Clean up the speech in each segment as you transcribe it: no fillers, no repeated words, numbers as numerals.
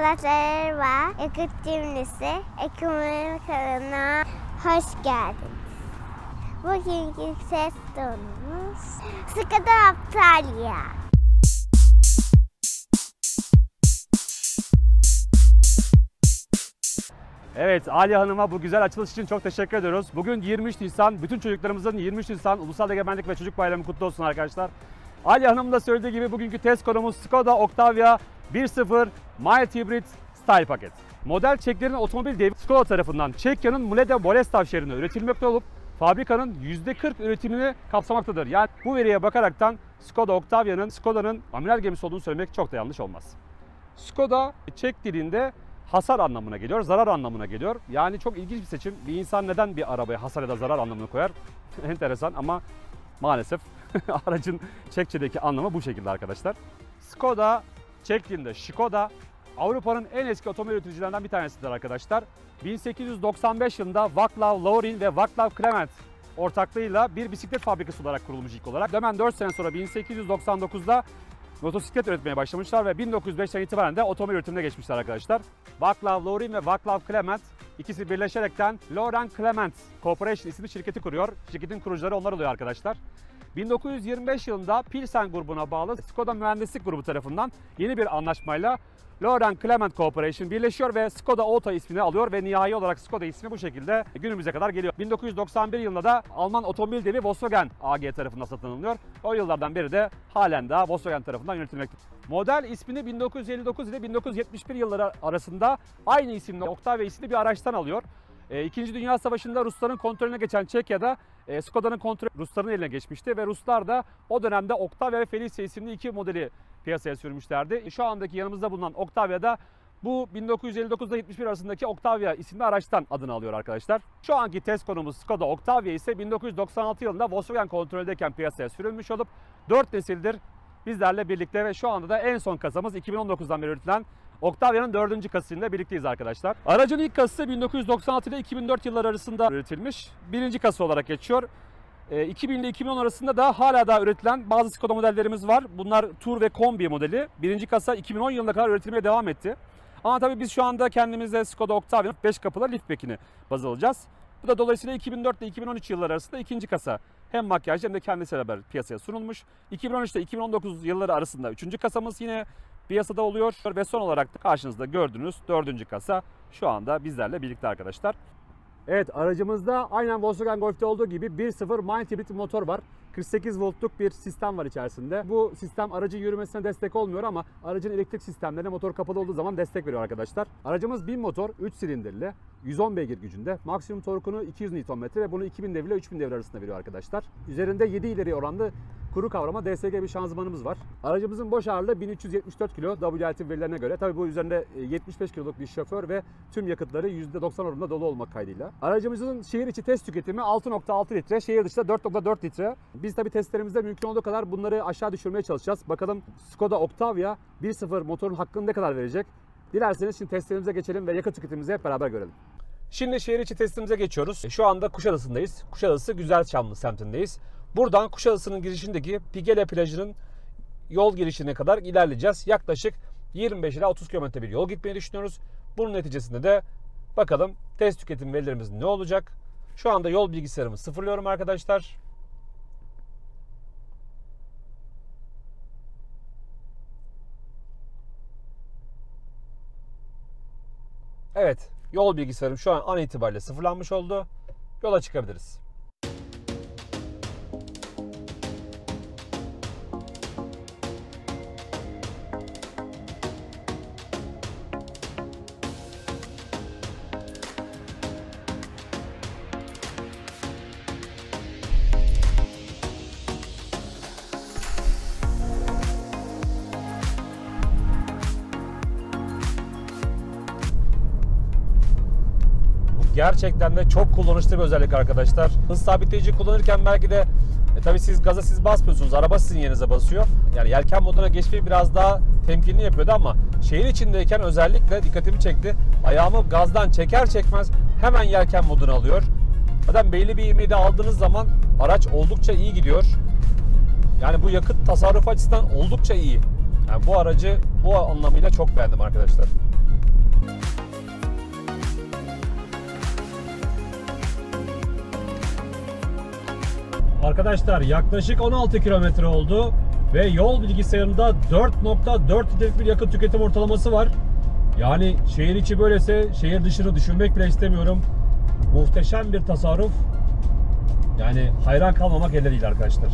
Merhaba, yakıt cimrisi ekonomi kanalına hoş geldiniz. Bugünkü ses tonumuz Skoda Octavia. Evet, Aliye Hanım'a bu güzel açılış için çok teşekkür ediyoruz. Bugün 23 Nisan, bütün çocuklarımızın 23 Nisan Ulusal Egemenlik ve Çocuk Bayramı kutlu olsun arkadaşlar. Aliye Hanım da söylediği gibi bugünkü test konumuz Skoda Octavia 1.0 Mild Hybrid Style Paket. Model Çeklerin otomobil devi Skoda tarafından Çekya'nın Mlada Boleslav şehrinde üretilmekte olup fabrikanın %40 üretimini kapsamaktadır. Yani bu veriye bakaraktan Skoda Octavia'nın Skoda'nın amiral gemisi olduğunu söylemek çok da yanlış olmaz. Skoda Çek dilinde hasar anlamına geliyor, zarar anlamına geliyor. Yani çok ilginç bir seçim. Bir insan neden bir arabaya hasar ya da zarar anlamını koyar? Enteresan ama maalesef aracın Çekçedeki anlamı bu şekilde arkadaşlar. Skoda, Çek dilinde Škoda, Avrupa'nın en eski otomobil üreticilerinden bir tanesidir arkadaşlar. 1895 yılında Václav Laurin ve Václav Klement ortaklığıyla bir bisiklet fabrikası olarak kurulmuş ilk olarak. Hemen 4 sene sonra 1899'da motosiklet üretmeye başlamışlar ve 1905'ten itibaren de otomobil üretimine geçmişler arkadaşlar. Václav Laurin ve Václav Klement ikisi birleşerekten Laurent Clement Corporation isimli şirketi kuruyor. Şirketin kurucuları onlar oluyor arkadaşlar. 1925 yılında Pilsen grubuna bağlı Skoda Mühendislik Grubu tarafından yeni bir anlaşmayla Laurent Clement Corporation birleşiyor ve Skoda Auto ismini alıyor ve nihai olarak Skoda ismi bu şekilde günümüze kadar geliyor. 1991 yılında da Alman otomobil devi Volkswagen AG tarafından satın alınıyor. O yıllardan beri de halen daha Volkswagen tarafından yönetilmektedir. Model ismini 1959 ile 1971 yılları arasında aynı isimli Octavia isimli bir araçtan alıyor. İkinci Dünya Savaşı'nda Rusların kontrolüne geçen Çekya'da Skoda'nın kontrolü Rusların eline geçmişti ve Ruslar da o dönemde Octavia ve Felicia isimli iki modeli piyasaya sürmüşlerdi. Şu andaki yanımızda bulunan Octavia'da bu 1959 ile 71 arasındaki Octavia isimli araçtan adını alıyor arkadaşlar. Şu anki test konumuz Skoda Octavia ise 1996 yılında Volkswagen kontrolündeyken piyasaya sürülmüş olup 4 nesildir bizlerle birlikte ve şu anda da en son kasamız 2019'dan beri üretilen Octavia'nın 4. kasasıyla birlikteyiz arkadaşlar. Aracın ilk kasası 1996 ile 2004 yılları arasında üretilmiş. 1. kasa olarak geçiyor. 2000 ile 2010 arasında da hala daha üretilen bazı Skoda modellerimiz var. Bunlar Tur ve Kombi modeli. 1. kasa 2010 yılına kadar üretilmeye devam etti. Ama tabii biz şu anda kendimize Skoda Octavia'nın 5 kapılı liftback'ini baz alacağız. Bu da dolayısıyla 2004 ile 2013 yılları arasında 2. kasa hem makyajlı hem de kendisiyle beraber piyasaya sunulmuş. 2013 ile 2019 yılları arasında 3. kasamız yine piyasada oluyor ve son olarak da karşınızda gördüğünüz 4. kasa şu anda bizlerle birlikte arkadaşlar. Evet, aracımızda aynen Volkswagen Golf'te olduğu gibi 1.0 Mild Hybrid motor var. 48 voltluk bir sistem var içerisinde. Bu sistem aracın yürümesine destek olmuyor ama aracın elektrik sistemlerine motor kapalı olduğu zaman destek veriyor arkadaşlar. Aracımız 1000 motor, 3 silindirli, 110 beygir gücünde. Maksimum torkunu 200 Nm ve bunu 2000 devir ile 3000 devir arasında veriyor arkadaşlar. Üzerinde 7 ileri oranlı kuru kavrama DSG bir şanzımanımız var. Aracımızın boş ağırlığı 1374 kilo WLTP verilerine göre. Tabii bu üzerinde 75 kiloluk bir şoför ve tüm yakıtları %90 oranında dolu olmak kaydıyla. Aracımızın şehir içi test tüketimi 6.6 litre, şehir dışında 4.4 litre. Biz tabii testlerimizde mümkün olduğu kadar bunları aşağı düşürmeye çalışacağız. Bakalım Skoda Octavia 1.0 motorun hakkını ne kadar verecek? Dilerseniz şimdi testlerimize geçelim ve yakıt tüketimimizi hep beraber görelim. Şimdi şehir içi testimize geçiyoruz. Şu anda Kuşadası'ndayız. Kuşadası Güzelçamlı semtindeyiz. Buradan Kuşadası'nın girişindeki Pigele plajının yol girişine kadar ilerleyeceğiz. Yaklaşık 25 ila 30 km bir yol gitmeyi düşünüyoruz. Bunun neticesinde de bakalım test tüketim verilerimiz ne olacak? Şu anda yol bilgisayarımı sıfırlıyorum arkadaşlar. Evet, yol bilgisayarım şu an itibariyle sıfırlanmış oldu. Yola çıkabiliriz. Gerçekten de çok kullanışlı bir özellik arkadaşlar. Hız sabitleyici kullanırken belki de tabii siz gaza siz basmıyorsunuz. Araba sizin yerinize basıyor. Yani yelken moduna geçmeyi biraz daha temkinli yapıyordu ama şehir içindeyken özellikle dikkatimi çekti. Ayağımı gazdan çeker çekmez hemen yelken moduna alıyor. Zaten belli bir ivmeyi de aldığınız zaman araç oldukça iyi gidiyor. Yani bu yakıt tasarrufu açısından oldukça iyi. Yani bu aracı bu anlamıyla çok beğendim arkadaşlar. Arkadaşlar yaklaşık 16 kilometre oldu ve yol bilgisayarında 4.4 litrelik bir yakıt tüketim ortalaması var. Yani şehir içi böylese şehir dışını düşünmek bile istemiyorum. Muhteşem bir tasarruf. Yani hayran kalmamak elde değil arkadaşlar.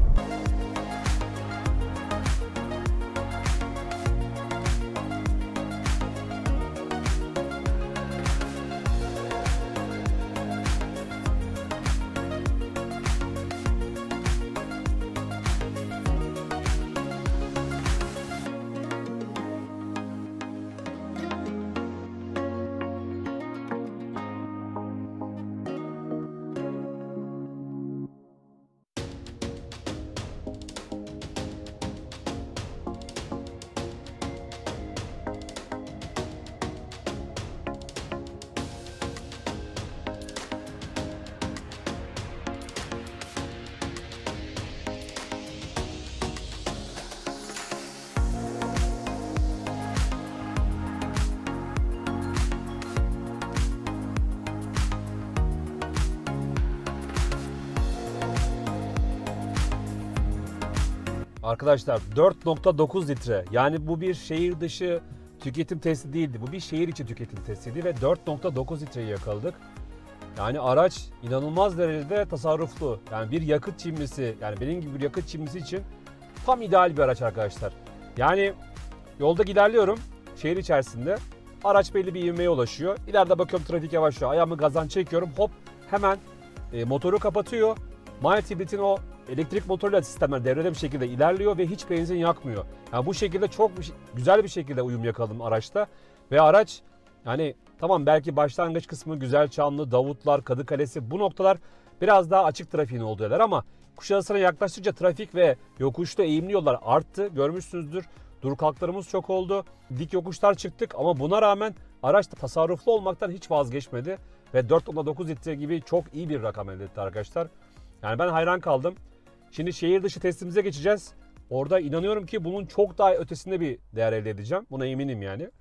Arkadaşlar 4.9 litre, yani bu bir şehir dışı tüketim testi değildi. Bu bir şehir içi tüketim testiydi ve 4.9 litreyi yakaladık. Yani araç inanılmaz derecede tasarruflu. Yani bir yakıt çimrisi, yani benim gibi bir yakıt çimrisi için tam ideal bir araç arkadaşlar. Yani yolda ilerliyorum şehir içerisinde. Araç belli bir ivmeye ulaşıyor. İleride bakıyorum trafik yavaşlıyor. Ayağımı gazdan çekiyorum. Hop, hemen motoru kapatıyor. Mild Hybrid'in o elektrik motoruyla sistemler devrede bir şekilde ilerliyor ve hiç benzin yakmıyor. Yani bu şekilde çok güzel bir şekilde uyum yakaladım araçta. Ve araç, yani tamam, belki başlangıç kısmı Güzelçamlı, Davutlar, Kadıkalesi, bu noktalar biraz daha açık trafiğin olduğu yerler ama Kuşadası'na yaklaştıkça trafik ve yokuşta eğimli yollar arttı. Görmüşsünüzdür. Dur kalklarımız çok oldu. Dik yokuşlar çıktık ama buna rağmen araç tasarruflu olmaktan hiç vazgeçmedi. Ve 4.9 litre gibi çok iyi bir rakam elde etti arkadaşlar. Yani ben hayran kaldım. Şimdi şehir dışı testimize geçeceğiz. Orada inanıyorum ki bunun çok daha ötesinde bir değer elde edeceğim. Buna eminim yani.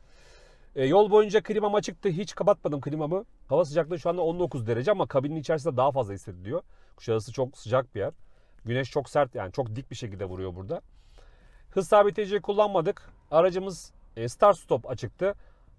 Yol boyunca klimam açıktı. Hiç kapatmadım klimamı. Hava sıcaklığı şu anda 19 derece ama kabinin içerisinde daha fazla hissediliyor. Kuşadası çok sıcak bir yer. Güneş çok sert, yani çok dik bir şekilde vuruyor burada. Hız sabitleyiciyi kullanmadık. Aracımız start stop açıktı.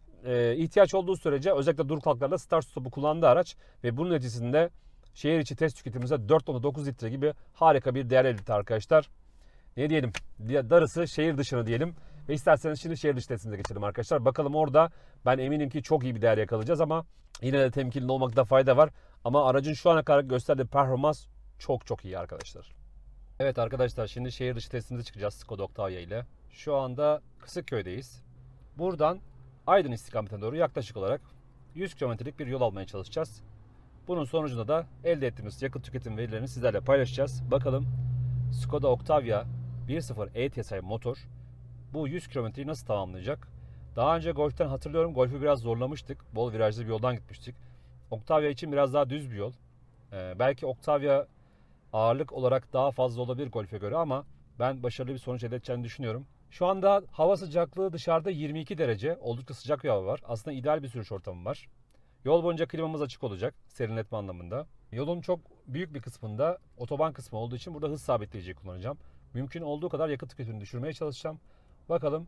İhtiyaç olduğu sürece özellikle dur kalklarda start stop'u kullandı araç ve bunun neticesinde şehir içi test tüketimimize 4.9 litre gibi harika bir değer elde etti arkadaşlar. Ne diyelim? Darısı şehir dışına diyelim. Ve isterseniz şimdi şehir dışı testimize geçelim arkadaşlar. Bakalım orada ben eminim ki çok iyi bir değer yakalayacağız ama yine de temkinli olmakta fayda var. Ama aracın şu ana kadar gösterdiği performans çok çok iyi arkadaşlar. Evet arkadaşlar, şimdi şehir dışı testimize çıkacağız Skoda Octavia ile. Şu anda Kısıkköy'deyiz. Buradan Aydın istikametine doğru yaklaşık olarak 100 kilometrelik bir yol almaya çalışacağız. Bunun sonucunda da elde ettiğimiz yakıt tüketim verilerini sizlerle paylaşacağız. Bakalım Skoda Octavia 1.0 E-TSI motor bu 100 kilometreyi nasıl tamamlayacak? Daha önce Golf'ten hatırlıyorum, Golf'ü biraz zorlamıştık. Bol virajlı bir yoldan gitmiştik. Octavia için biraz daha düz bir yol. Belki Octavia ağırlık olarak daha fazla olabilir Golf'e göre ama ben başarılı bir sonuç elde edeceğini düşünüyorum. Şu anda hava sıcaklığı dışarıda 22 derece. Oldukça sıcak bir hava var. Aslında ideal bir sürüş ortamı var. Yol boyunca klimamız açık olacak serinletme anlamında. Yolun çok büyük bir kısmında otoban kısmı olduğu için burada hız sabitleyiciyi kullanacağım. Mümkün olduğu kadar yakıt tüketimini düşürmeye çalışacağım. Bakalım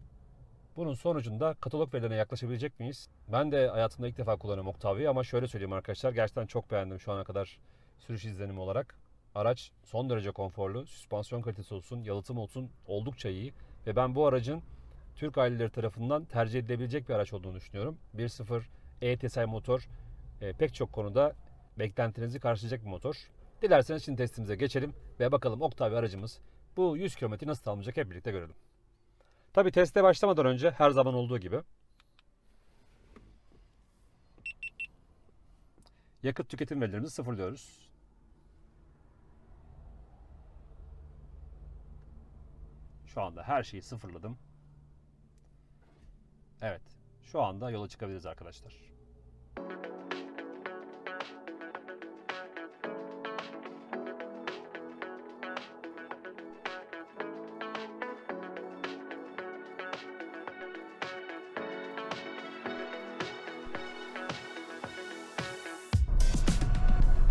bunun sonucunda katalog verilerine yaklaşabilecek miyiz? Ben de hayatımda ilk defa kullanıyorum Octavia'yı ama şöyle söyleyeyim arkadaşlar. Gerçekten çok beğendim şu ana kadar sürüş izlenimi olarak. Araç son derece konforlu. Süspansiyon kalitesi olsun, yalıtım olsun oldukça iyi. Ve ben bu aracın Türk aileleri tarafından tercih edilebilecek bir araç olduğunu düşünüyorum. 1.0 E-TSI motor pek çok konuda beklentinizi karşılayacak bir motor. Dilerseniz şimdi testimize geçelim ve bakalım Octavia aracımız bu 100 km nasıl tamamlayacak hep birlikte görelim. Tabi teste başlamadan önce her zaman olduğu gibi yakıt tüketim verilerimizi sıfırlıyoruz. Şu anda her şeyi sıfırladım. Evet, şu anda yola çıkabiliriz arkadaşlar.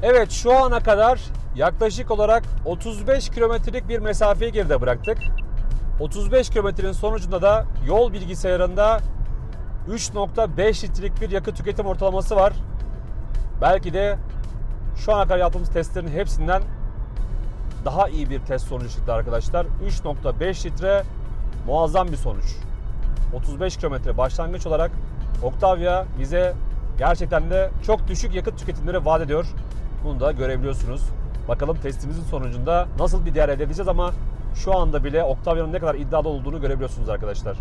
Evet, şu ana kadar yaklaşık olarak 35 kilometrelik bir mesafeyi geride bıraktık. 35 kilometrenin sonucunda da yol bilgisayarında 3.5 litrelik bir yakıt tüketim ortalaması var. Belki de şu ana kadar yaptığımız testlerin hepsinden daha iyi bir test sonucu çıktı arkadaşlar. 3.5 litre muazzam bir sonuç. 35 kilometre başlangıç olarak Octavia bize gerçekten de çok düşük yakıt tüketimleri vaat ediyor. Bunu da görebiliyorsunuz. Bakalım testimizin sonucunda nasıl bir değer elde edeceğiz ama şu anda bile Octavia'nın ne kadar iddialı olduğunu görebiliyorsunuz arkadaşlar.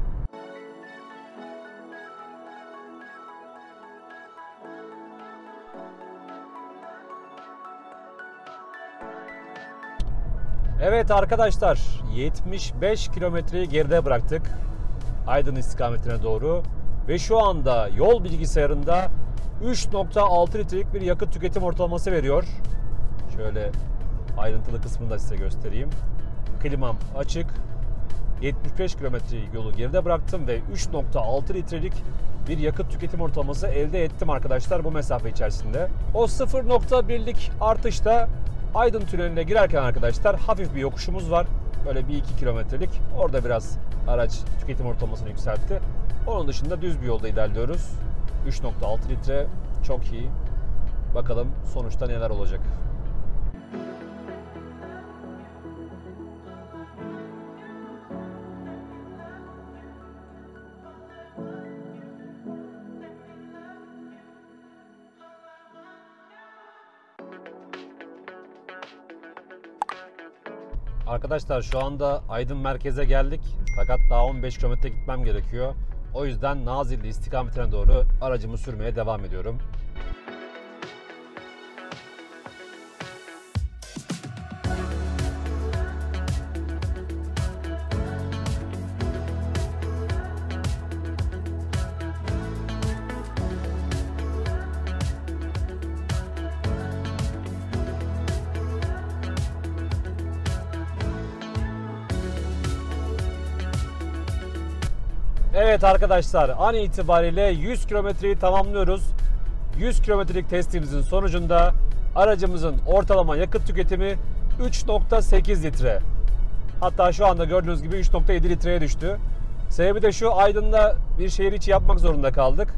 Evet arkadaşlar, 75 kilometreyi geride bıraktık Aydın istikametine doğru ve şu anda yol bilgisayarında 3.6 litrelik bir yakıt tüketim ortalaması veriyor. Şöyle ayrıntılı kısmını da size göstereyim. Klimam açık. 75 kilometreyi yolu geride bıraktım ve 3.6 litrelik bir yakıt tüketim ortalaması elde ettim arkadaşlar bu mesafe içerisinde. O 0.1'lik artışta Aydın tüneline girerken arkadaşlar hafif bir yokuşumuz var. Böyle 1-2 kilometrelik. Orada biraz araç tüketim ortalamasını yükseltti. Onun dışında düz bir yolda ilerliyoruz. 3.6 litre çok iyi. Bakalım sonuçta neler olacak. Arkadaşlar şu anda Aydın merkeze geldik. Fakat daha 15 kilometre gitmem gerekiyor. O yüzden Nazilli istikametine doğru aracımı sürmeye devam ediyorum. Evet arkadaşlar, an itibariyle 100 kilometreyi tamamlıyoruz. 100 kilometrelik testimizin sonucunda aracımızın ortalama yakıt tüketimi 3.8 litre. Hatta şu anda gördüğünüz gibi 3.7 litreye düştü. Sebebi de şu, Aydın'da bir şehir içi yapmak zorunda kaldık.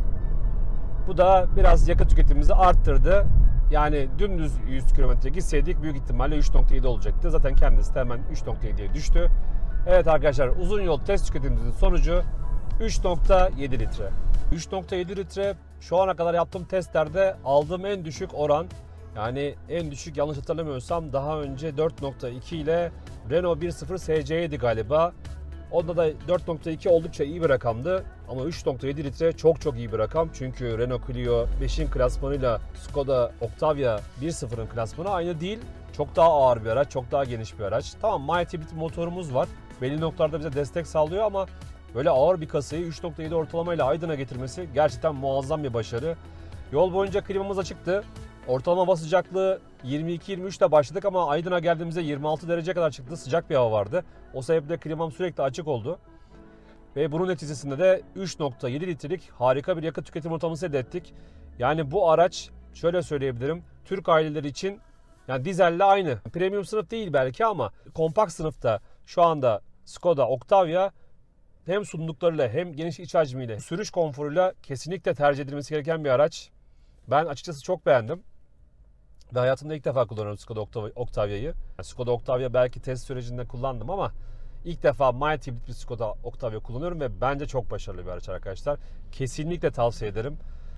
Bu da biraz yakıt tüketimimizi arttırdı. Yani dümdüz 100 kilometre gitseydik büyük ihtimalle 3.7 olacaktı. Zaten kendisi de hemen 3.7'ye düştü. Evet arkadaşlar, uzun yol test tüketimimizin sonucu 3.7 litre. 3.7 litre şu ana kadar yaptığım testlerde aldığım en düşük oran. Yani en düşük, yanlış hatırlamıyorsam daha önce 4.2 ile Renault 1.0 SC'ydi galiba. Onda da 4.2 oldukça iyi bir rakamdı. Ama 3.7 litre çok iyi bir rakam. Çünkü Renault Clio 5'in klasmanıyla Skoda Octavia 1.0'ın klasmanı aynı değil. Çok daha ağır bir araç, çok daha geniş bir araç. Tamam, mild hibrit motorumuz var. Belli noktalarda bize destek sağlıyor ama böyle ağır bir kasayı 3.7 ortalamayla Aydın'a getirmesi gerçekten muazzam bir başarı. Yol boyunca klimamız açıktı. Ortalama hava sıcaklığı 22-23 ile başladık ama Aydın'a geldiğimizde 26 derece kadar çıktı. Sıcak bir hava vardı. O sebeple klimam sürekli açık oldu. Ve bunun neticesinde de 3.7 litrelik harika bir yakıt tüketim ortalaması elde ettik. Yani bu araç, şöyle söyleyebilirim, Türk aileleri için yani dizelle aynı. Premium sınıf değil belki ama kompakt sınıfta şu anda Skoda Octavia hem sunduklarıyla hem geniş iç hacmiyle, sürüş konforuyla kesinlikle tercih edilmesi gereken bir araç. Ben açıkçası çok beğendim. Ve hayatımda ilk defa kullanıyorum Skoda Octavia'yı. Skoda Octavia belki test sürecinde kullandım ama ilk defa mild hibrit bir Skoda Octavia kullanıyorum ve bence çok başarılı bir araç arkadaşlar. Kesinlikle tavsiye ederim.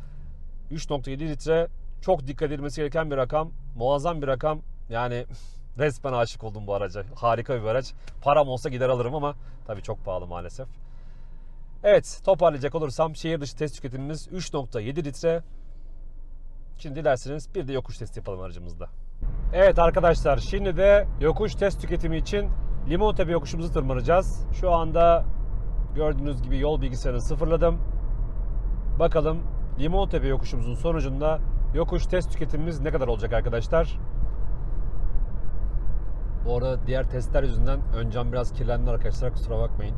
3.7 litre çok dikkat edilmesi gereken bir rakam. Muazzam bir rakam. Yani resmen aşık oldum bu araca. Harika bir araç. Param olsa gider alırım ama tabii çok pahalı maalesef. Evet, toparlayacak olursam şehir dışı test tüketimimiz 3.7 litre. Şimdi dilerseniz bir de yokuş testi yapalım aracımızda. Evet arkadaşlar, şimdi de yokuş test tüketimi için Limontepe yokuşumuzu tırmanacağız. Şu anda gördüğünüz gibi yol bilgisayarını sıfırladım. Bakalım Limontepe yokuşumuzun sonucunda yokuş test tüketimimiz ne kadar olacak arkadaşlar. Bu arada diğer testler yüzünden ön cam biraz kirlendi arkadaşlar, kusura bakmayın.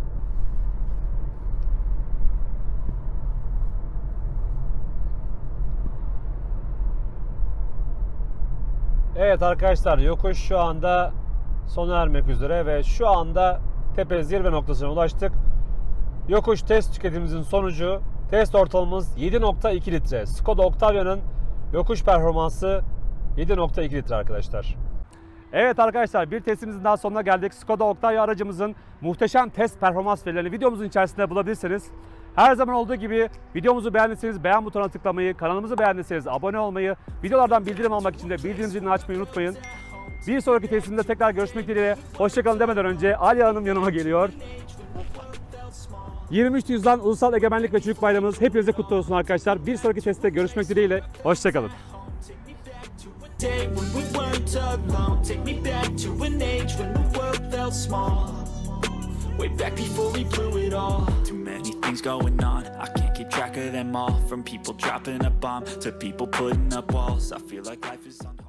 Evet arkadaşlar, yokuş şu anda sona ermek üzere ve şu anda tepe zirve noktasına ulaştık. Yokuş test tüketimimizin sonucu, test ortalamamız 7.2 litre. Skoda Octavia'nın yokuş performansı 7.2 litre arkadaşlar. Evet arkadaşlar, bir testimizin daha sonuna geldik. Skoda Octavia aracımızın muhteşem test performans verilerini videomuzun içerisinde bulabilirsiniz. Her zaman olduğu gibi videomuzu beğendiyseniz beğen butonuna tıklamayı, kanalımızı beğendiyseniz abone olmayı, videolardan bildirim almak için de bildirim zilini açmayı unutmayın. Bir sonraki testimizde tekrar görüşmek dileğiyle. Hoşçakalın demeden önce Aliye Hanım yanıma geliyor. 23 Nisan Ulusal Egemenlik ve Çocuk Bayramımız hepinize kutlu olsun arkadaşlar. Bir sonraki testte görüşmek dileğiyle. Hoşçakalın. Day when we weren't alone, take me back to an age when the world felt small. Way back before we blew it all. Too many things going on, I can't keep track of them all. From people dropping a bomb to people putting up walls, I feel like life is on hold.